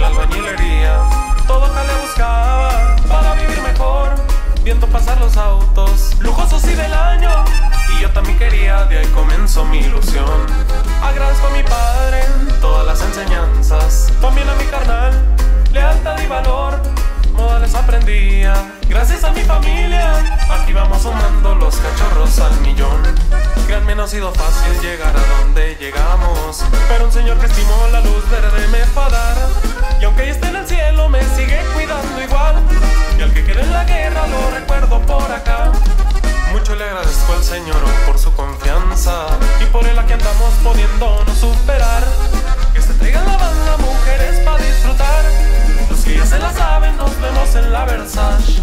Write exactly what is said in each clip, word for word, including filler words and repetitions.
albañilería. Todo acá le buscaba para vivir mejor, viendo pasar los autos lujosos y del año. Y yo también quería, de ahí comenzó mi ilusión. Agradezco a mi padre todas las enseñanzas, también a mi carnal, lealtad y valor, modales aprendía. Gracias a mi familia, aquí vamos sumando los cachorros al millón. Créanme, no ha sido fácil llegar a donde llegamos, pero un señor que estimó la luz verde me fue a dar. Y aunque ya esté en el cielo, me sigue cuidando igual. Y al que quede en la guerra lo recuerdo por acá. Mucho le agradezco al Señor por su confianza, y por él aquí andamos pudiéndonos superar. Que se traigan la banda, mujeres pa' disfrutar. Los que ya se la saben, nos vemos en la Versace.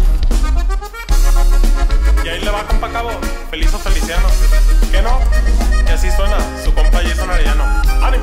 Y ahí le va, compa Cabo, feliz o feliciano. ¿Qué no? Y así suena su compa Jason Arellano. ¡Ánimo!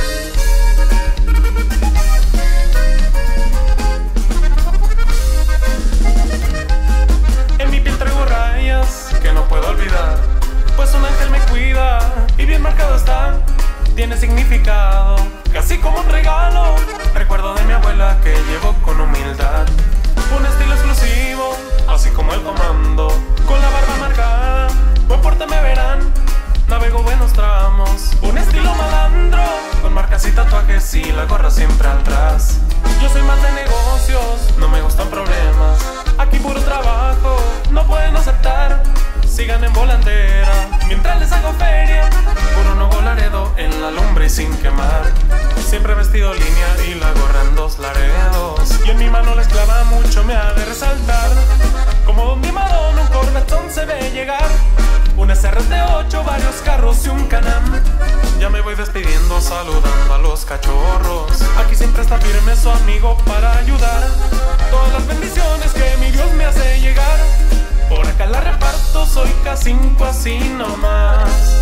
En mi piel traigo rayas que no puedo olvidar, pues un ángel me cuida y bien marcado está. Tiene significado, casi como un regalo. Recuerdo de mi abuela que llevo con humildad un estilo exclusivo, así como el comando. Con la barba marcada, buen porte me verán. Navego buenos tramos, un estilo malandro, con marcas y tatuajes y la gorra siempre atrás. Yo soy más de negocios, no me gustan problemas. Aquí puro trabajo, no pueden aceptar. Sigan en volandera, mientras les hago feria. Puro Nuevo Laredo en la lumbre y sin quemar. Siempre vestido línea y la gorra en dos laredos. Y en mi mano la esclava mucho me ha de resaltar. Como Don Dimadón, un corbatón se ve llegar. Un S R T ocho, varios carros y un Can-Am. Ya me voy despidiendo, saludando a los cachorros. Aquí siempre está firme su amigo para ayudar. Todas las bendiciones que mi Dios me hace llegar, por acá la reparto, soy K cinco así nomás.